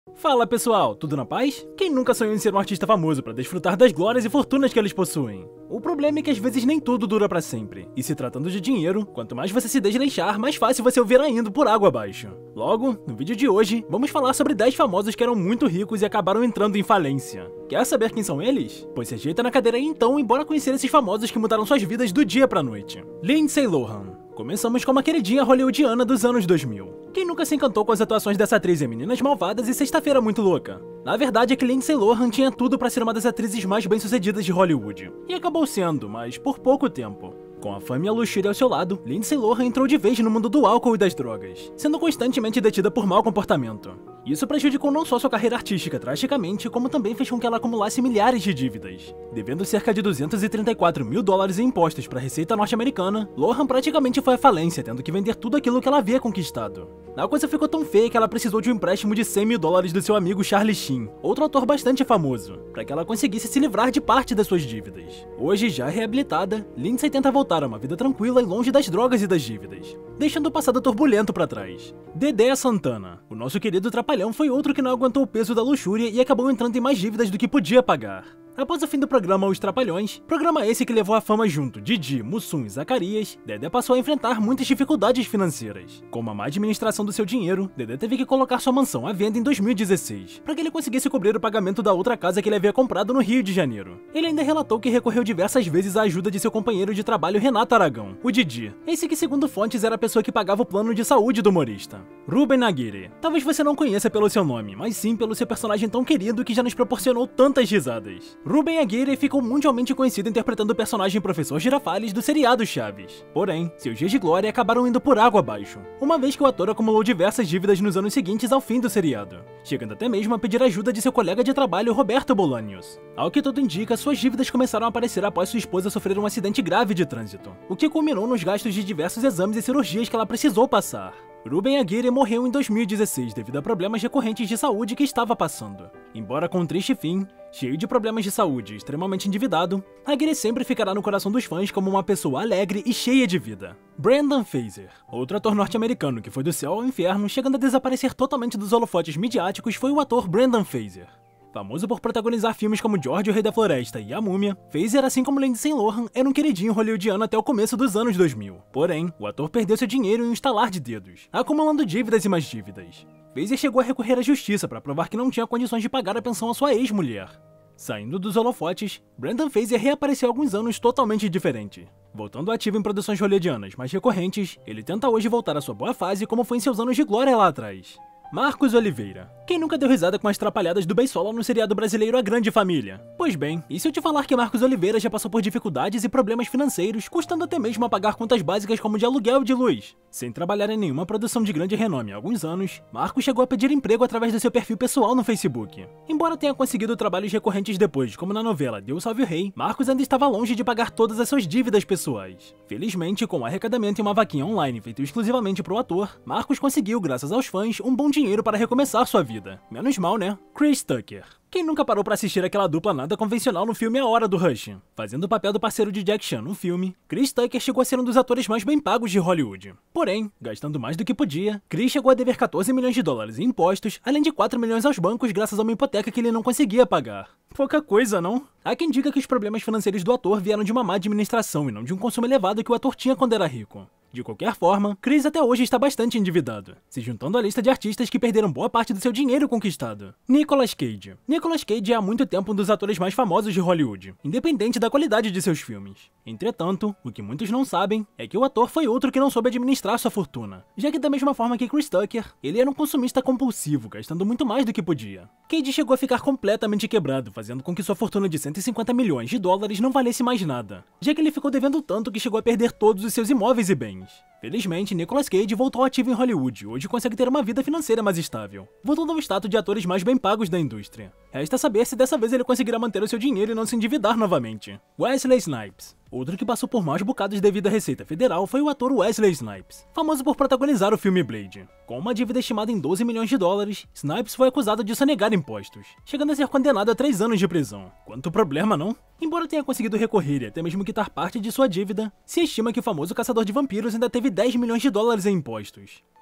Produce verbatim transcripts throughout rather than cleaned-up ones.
Fala pessoal, tudo na paz? Quem nunca sonhou em ser um artista famoso para desfrutar das glórias e fortunas que eles possuem? O problema é que às vezes nem tudo dura pra sempre, e se tratando de dinheiro, quanto mais você se desleixar, mais fácil você o verá indo por água abaixo. Logo, no vídeo de hoje, vamos falar sobre dez famosos que eram muito ricos e acabaram entrando em falência. Quer saber quem são eles? Pois se ajeita na cadeira aí então e bora conhecer esses famosos que mudaram suas vidas do dia pra noite. Lindsay Lohan. Começamos com uma queridinha hollywoodiana dos anos dois mil. Quem nunca se encantou com as atuações dessa atriz em Meninas Malvadas e Sexta-feira Muito Louca? Na verdade é que Lindsay Lohan tinha tudo pra ser uma das atrizes mais bem-sucedidas de Hollywood. E acabou sendo, mas por pouco tempo. Com a fama e a luxúria ao seu lado, Lindsay Lohan entrou de vez no mundo do álcool e das drogas, sendo constantemente detida por mau comportamento. Isso prejudicou não só sua carreira artística drasticamente, como também fez com que ela acumulasse milhares de dívidas. Devendo cerca de duzentos e trinta e quatro mil dólares em impostos para a Receita norte-americana, Lohan praticamente foi à falência, tendo que vender tudo aquilo que ela havia conquistado. A coisa ficou tão feia que ela precisou de um empréstimo de cem mil dólares do seu amigo Charlie Sheen, outro ator bastante famoso, para que ela conseguisse se livrar de parte das suas dívidas. Hoje, já reabilitada, Lindsay tenta voltar a uma vida tranquila e longe das drogas e das dívidas, deixando o passado turbulento para trás. Dedé Santana, o nosso querido trapalhão, foi outro que não aguentou o peso da luxúria e acabou entrando em mais dívidas do que podia pagar. Após o fim do programa Os Trapalhões, programa esse que levou a fama junto Didi, Mussum e Zacarias, Dedé passou a enfrentar muitas dificuldades financeiras. Com uma má administração do seu dinheiro, Dedé teve que colocar sua mansão à venda em dois mil e dezesseis, para que ele conseguisse cobrir o pagamento da outra casa que ele havia comprado no Rio de Janeiro. Ele ainda relatou que recorreu diversas vezes à ajuda de seu companheiro de trabalho Renato Aragão, o Didi, esse que segundo fontes era a pessoa que pagava o plano de saúde do humorista. Ruben Aguirre. Talvez você não conheça pelo seu nome, mas sim pelo seu personagem tão querido que já nos proporcionou tantas risadas. Ruben Aguirre ficou mundialmente conhecido interpretando o personagem Professor Girafales do seriado Chaves. Porém, seus dias de glória acabaram indo por água abaixo, uma vez que o ator acumulou diversas dívidas nos anos seguintes ao fim do seriado, chegando até mesmo a pedir ajuda de seu colega de trabalho Roberto Bolanhos. Ao que tudo indica, suas dívidas começaram a aparecer após sua esposa sofrer um acidente grave de trânsito, o que culminou nos gastos de diversos exames e cirurgias que ela precisou passar. Ruben Aguirre morreu em dois mil e dezesseis devido a problemas recorrentes de saúde que estava passando. Embora com um triste fim, cheio de problemas de saúde e extremamente endividado, Aguirre sempre ficará no coração dos fãs como uma pessoa alegre e cheia de vida. Brendan Fraser, outro ator norte-americano que foi do céu ao inferno, chegando a desaparecer totalmente dos holofotes midiáticos, foi o ator Brendan Fraser. Famoso por protagonizar filmes como George, o Rei da Floresta e A Múmia, Fraser, assim como Lindsay Lohan, era um queridinho hollywoodiano até o começo dos anos dois mil. Porém, o ator perdeu seu dinheiro em um estalar de dedos, acumulando dívidas e mais dívidas. Fraser chegou a recorrer à justiça para provar que não tinha condições de pagar a pensão à sua ex-mulher. Saindo dos holofotes, Brendan Fraser reapareceu há alguns anos totalmente diferente. Voltando ativo em produções hollywoodianas mais recorrentes, ele tenta hoje voltar à sua boa fase como foi em seus anos de glória lá atrás. Marcos Oliveira. Quem nunca deu risada com as trapalhadas do Beisola no seriado brasileiro A Grande Família? Pois bem, e se eu te falar que Marcos Oliveira já passou por dificuldades e problemas financeiros, custando até mesmo a pagar contas básicas como de aluguel e de luz? Sem trabalhar em nenhuma produção de grande renome há alguns anos, Marcos chegou a pedir emprego através do seu perfil pessoal no Facebook. Embora tenha conseguido trabalhos recorrentes depois, como na novela Deus Salve o Rei, Marcos ainda estava longe de pagar todas as suas dívidas pessoais. Felizmente, com o arrecadamento em uma vaquinha online feito exclusivamente para o ator, Marcos conseguiu, graças aos fãs, um bom dinheiro dinheiro para recomeçar sua vida. Menos mal, né? Chris Tucker. Quem nunca parou pra assistir aquela dupla nada convencional no filme A Hora do Rush? Fazendo o papel do parceiro de Jack Chan no filme, Chris Tucker chegou a ser um dos atores mais bem pagos de Hollywood. Porém, gastando mais do que podia, Chris chegou a dever quatorze milhões de dólares em impostos, além de quatro milhões aos bancos graças a uma hipoteca que ele não conseguia pagar. Pouca coisa, não? Há quem diga que os problemas financeiros do ator vieram de uma má administração e não de um consumo elevado que o ator tinha quando era rico. De qualquer forma, Chris até hoje está bastante endividado, se juntando à lista de artistas que perderam boa parte do seu dinheiro conquistado. Nicolas Cage. Nicolas Cage é há muito tempo um dos atores mais famosos de Hollywood, independente da qualidade de seus filmes. Entretanto, o que muitos não sabem é que o ator foi outro que não soube administrar sua fortuna, já que da mesma forma que Chris Tucker, ele era um consumista compulsivo, gastando muito mais do que podia. Cage chegou a ficar completamente quebrado, fazendo com que sua fortuna de cento e cinquenta milhões de dólares não valesse mais nada, já que ele ficou devendo tanto que chegou a perder todos os seus imóveis e bens. Felizmente, Nicolas Cage voltou ativo em Hollywood e hoje consegue ter uma vida financeira mais estável, voltando ao status de atores mais bem pagos da indústria. Resta saber se dessa vez ele conseguirá manter o seu dinheiro e não se endividar novamente. Wesley Snipes. Outro que passou por maus bocados devido à Receita Federal foi o ator Wesley Snipes, famoso por protagonizar o filme Blade. Com uma dívida estimada em doze milhões de dólares, Snipes foi acusado de sonegar impostos, chegando a ser condenado a três anos de prisão. Quanto problema, não? Embora tenha conseguido recorrer e até mesmo quitar parte de sua dívida, se estima que o famoso caçador de vampiros ainda teve dez milhões de dólares em impostos.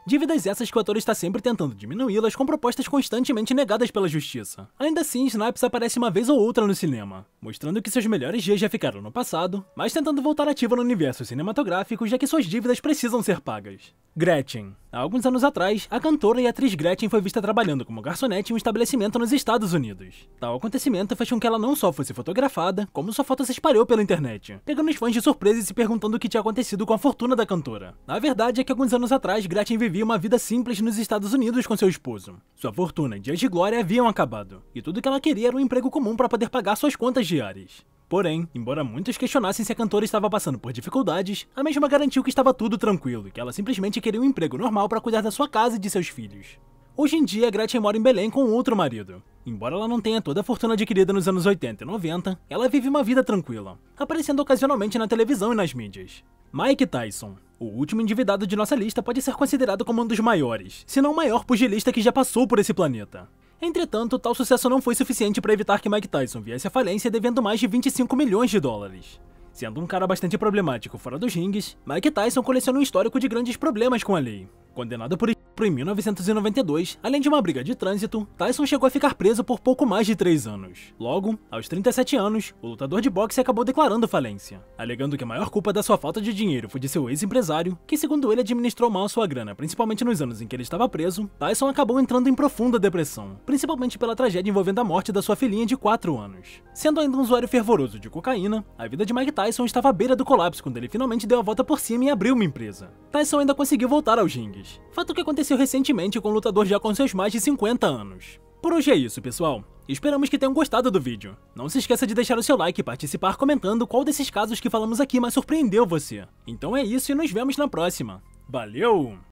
Dívidas essas que o ator está sempre tentando diminuí-las com propostas constantemente negadas pela justiça. Ainda assim, Snipes aparece uma vez ou outra no cinema, mostrando que seus melhores dias já ficaram no passado, mas tentando voltar ativo no universo cinematográfico, já que suas dívidas precisam ser pagas. Gretchen. Há alguns anos atrás, a cantora e atriz Gretchen foi vista trabalhando como garçonete em um estabelecimento nos Estados Unidos. Tal acontecimento fez com que ela não só fosse fotografada, como sua foto se espalhou pela internet, pegando os fãs de surpresa e se perguntando o que tinha acontecido com a fortuna da cantora. A verdade é que alguns anos atrás, Gretchen vivia uma vida simples nos Estados Unidos com seu esposo. Sua fortuna e dias de glória haviam acabado, e tudo que ela queria era um emprego comum para poder pagar suas contas diárias. Porém, embora muitos questionassem se a cantora estava passando por dificuldades, a mesma garantiu que estava tudo tranquilo e que ela simplesmente queria um emprego normal para cuidar da sua casa e de seus filhos. Hoje em dia, Gretchen mora em Belém com outro marido. Embora ela não tenha toda a fortuna adquirida nos anos oitenta e noventa, ela vive uma vida tranquila, aparecendo ocasionalmente na televisão e nas mídias. Mike Tyson. O último endividado de nossa lista pode ser considerado como um dos maiores, se não o maior pugilista que já passou por esse planeta. Entretanto, tal sucesso não foi suficiente para evitar que Mike Tyson viesse à falência devendo mais de vinte e cinco milhões de dólares. Sendo um cara bastante problemático fora dos rings, Mike Tyson coleciona um histórico de grandes problemas com a lei. Condenado por estupro em mil novecentos e noventa e dois, além de uma briga de trânsito, Tyson chegou a ficar preso por pouco mais de três anos. Logo, aos trinta e sete anos, o lutador de boxe acabou declarando falência, alegando que a maior culpa da sua falta de dinheiro foi de seu ex-empresário, que segundo ele administrou mal sua grana, principalmente nos anos em que ele estava preso. Tyson acabou entrando em profunda depressão, principalmente pela tragédia envolvendo a morte da sua filhinha de quatro anos. Sendo ainda um usuário fervoroso de cocaína, a vida de Mike Tyson estava à beira do colapso quando ele finalmente deu a volta por cima e abriu uma empresa. Tyson ainda conseguiu voltar aos rings, fato que aconteceu recentemente com um lutador já com seus mais de cinquenta anos. Por hoje é isso, pessoal. Esperamos que tenham gostado do vídeo. Não se esqueça de deixar o seu like e participar comentando qual desses casos que falamos aqui mais surpreendeu você. Então é isso e nos vemos na próxima. Valeu!